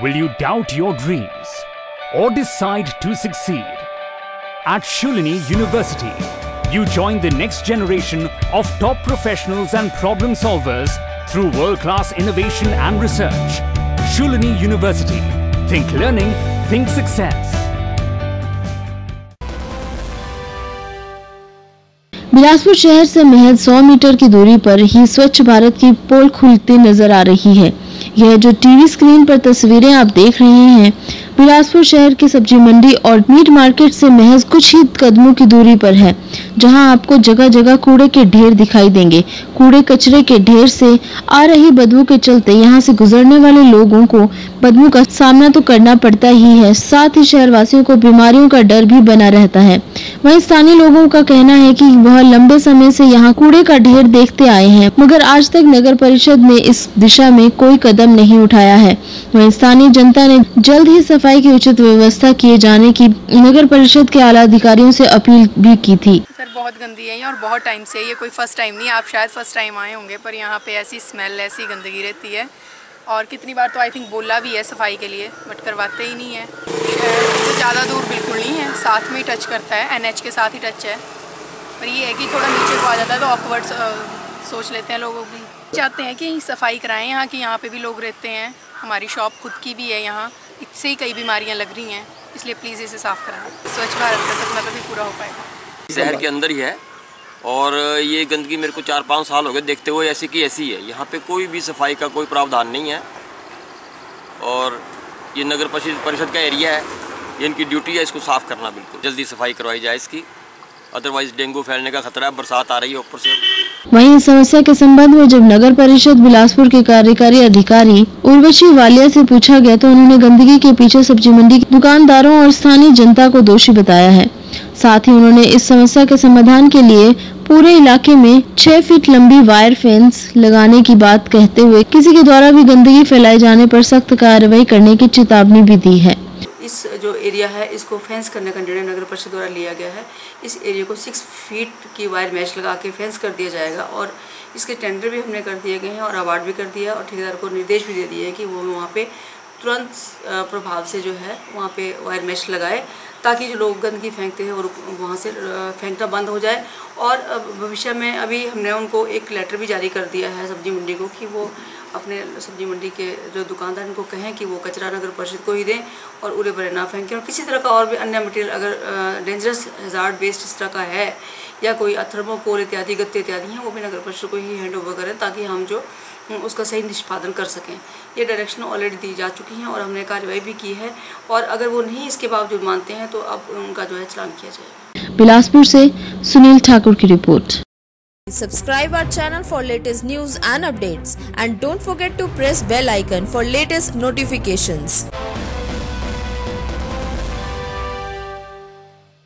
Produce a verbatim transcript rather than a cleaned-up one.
Will you doubt your dreams or decide to succeed? At Shulini University, you join the next generation of top professionals and problem solvers through world-class innovation and research. Shulini University. Think learning, think success. Bilaspur शहर से महज सौ metre की दूरी पर ही स्वच्छ भारत की पोल खुलती नजर आ रही है। यह जो टीवी स्क्रीन पर तस्वीरें आप देख रहे हैं, बिलासपुर शहर की सब्जी मंडी और मीट मार्केट से महज कुछ ही कदमों की दूरी पर है, जहां आपको जगह जगह कूड़े के ढेर दिखाई देंगे। कूड़े कचरे के ढेर से आ रही बदबू के चलते यहां से गुजरने वाले लोगों को बदबू का सामना तो करना पड़ता ही है, साथ ही शहरवासियों को बीमारियों का डर भी बना रहता है। वहीं स्थानीय लोगों का कहना है कि वह लंबे समय से यहाँ कूड़े का ढेर देखते आए हैं, मगर आज तक नगर परिषद ने इस दिशा में कोई कदम नहीं उठाया है। वहीं स्थानीय जनता ने जल्द ही सफाई की उचित व्यवस्था किए जाने की नगर परिषद के आला अधिकारियों से अपील भी की थी। सर बहुत गंदी है और बहुत टाइम से, ये कोई फर्स्ट टाइम नहीं, आप शायद फर्स्ट टाइम आए होंगे, पर यहाँ पे ऐसी स्मेल, ऐसी गंदगी रहती है। और कितनी बार तो आई थिंक बोला भी है सफाई के लिए, बट करवाते ही नहीं है। तो ज़्यादा दूर बिल्कुल नहीं है, साथ में ही टच करता है, एनएच के साथ ही टच है। पर ये है कि थोड़ा नीचे को आ जाता है तो ऑकवर्ड सोच लेते हैं लोगों भी। चाहते हैं कि सफाई कराएं यहाँ की, यहाँ पे भी लोग रहते हैं, हमारी शॉप खुद की भी है यहाँ, इससे ही कई बीमारियाँ लग रही हैं, इसलिए प्लीज़ इसे साफ़ कराएं। स्वच्छ भारत का सपना तभी पूरा हो पाएगा। शहर के अंदर ही है और ये गंदगी मेरे को चार पाँच साल हो गए देखते हुए, ऐसी की ऐसी है। यहाँ पे कोई भी सफाई का कोई प्रावधान नहीं है और ये नगर परिषद का एरिया है, ये इनकी ड्यूटी है इसको साफ़ करना। बिल्कुल जल्दी सफाई करवाई जाए इसकी, अदरवाइज डेंगू फैलने का खतरा है, बरसात आ रही है ऊपर से। वहीं इस समस्या के संबंध में जब नगर परिषद बिलासपुर के कार्यकारी अधिकारी उर्वशी वालिया से पूछा गया तो उन्होंने गंदगी के पीछे सब्जी मंडी के दुकानदारों और स्थानीय जनता को दोषी बताया है। साथ ही उन्होंने इस समस्या के समाधान के लिए पूरे इलाके में छह फीट लंबी वायर फेंस लगाने की बात कहते हुए किसी के द्वारा भी गंदगी फैलाए जाने पर सख्त कार्रवाई करने की चेतावनी भी दी है। इस जो एरिया है इसको फेंस करने का निर्णय नगर परिषद द्वारा लिया गया है। इस एरिया को सिक्स फीट की वायर मैश लगा के फेंस कर दिया जाएगा और इसके टेंडर भी हमने कर दिए गए हैं और अवार्ड भी कर दिया और ठेकेदार को निर्देश भी दे दिए हैं कि वो वहाँ पे तुरंत प्रभाव से जो है वहाँ पे वायर मैश लगाए, ताकि जो लोग गंदगी फेंकते हैं और वहाँ से फेंकना बंद हो जाए। और भविष्य में अभी हमने उनको एक लेटर भी जारी कर दिया है सब्जी मंडी को कि वो अपने सब्जी मंडी के जो दुकानदार उनको कहें कि वो कचरा नगर परिषद को ही दें और उड़े भरे ना फेंकें। और किसी तरह का और भी अन्य मटेरियल अगर डेंजरस हैजार्ड वेस्ट इस तरह का है या कोई थर्मोकोल इत्यादि गत्ते इत्यादि हैं, वो भी नगर परिषद को ही हैंड ओवर करें, ताकि हम जो उसका सही निष्पादन कर सकें। ये डायरेक्शन ऑलरेडी दी जा चुकी हैं और हमने कार्रवाई भी की है और अगर वो नहीं इसके बावजूद मानते हैं तो अब उनका जो है चालान किया जाएगा। बिलासपुर से सुनील ठाकुर की report. Subscribe our channel for latest news and updates and don't forget to press bell icon for latest notifications.